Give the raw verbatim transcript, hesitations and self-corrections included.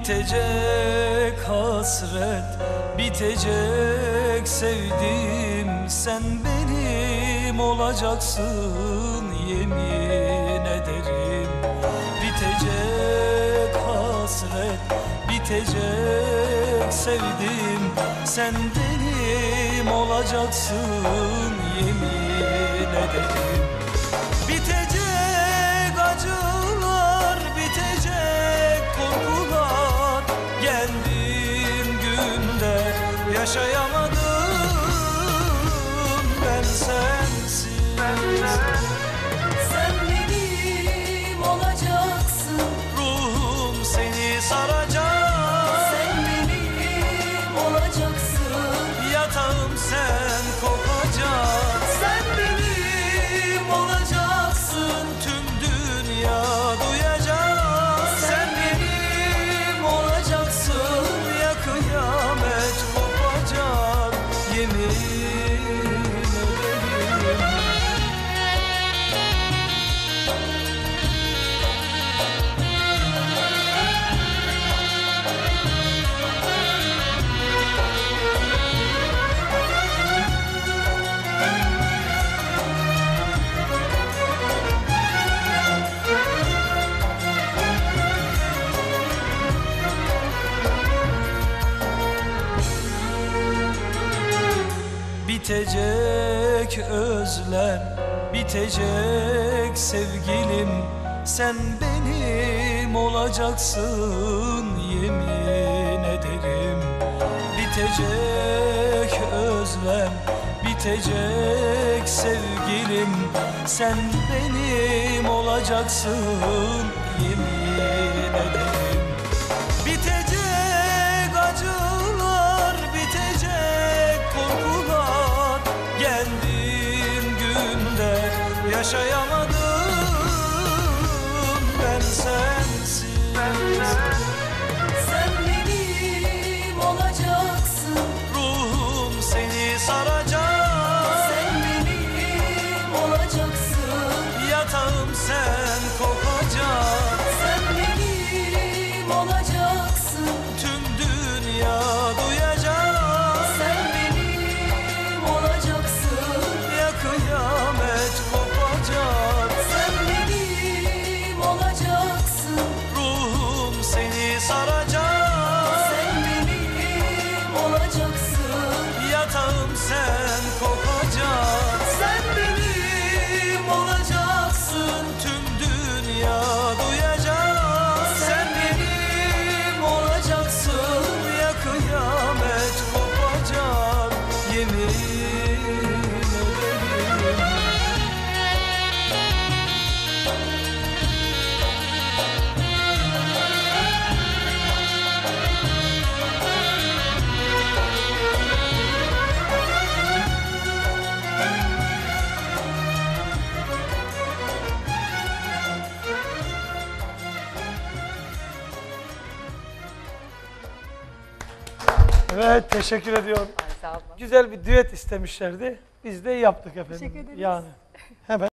Bitecek hasret, bitecek sevdim. Sen benim olacaksın yemin ederim. Bitecek hasret, bitecek sevdim. Sen benim olacaksın yemin ederim. Bitecek acılar, bitecek korkular. Geldiğin günde yaşayamadım ben sensiz. Sen benim olacaksın, Ruhum seni saracak. sen benim olacaksın. Yatağım sen kokacak. Sen benim olacaksın, Tüm dünya duyacak. sen benim olacaksın. Ya kıyamet kopacak yemin ederim. Bitecek özlem, bitecek sevgilim. Sen benim olacaksın yemin ederim. Bitecek özlem, bitecek sevgilim. Sen benim olacaksın yemin ederim. Bitecek acılar, bitecek korkular. Geldiğin günde yaşayamadım ben sensiz. Sen benim olacaksın, Ruhum seni saracak. sen benim olacaksın. Yatağım sen kokacak. Sen benim olacaksın, Tüm dünya duyacak. sen benim olacaksın. Ya kıyamet kopacak. Sen benim olacaksın, Ruhum seni saracak. sen benim olacaksın. Yatağım sen kokacak. Sen benim olacaksın, Tüm dünya duyacak. sen benim olacaksın. Ya kıyamet kopacak yemin ederim. Evet, teşekkür ediyorum. Ay, sağ olun. Güzel bir düet istemişlerdi. Biz de yaptık efendim. Teşekkür ederiz. Yani hemen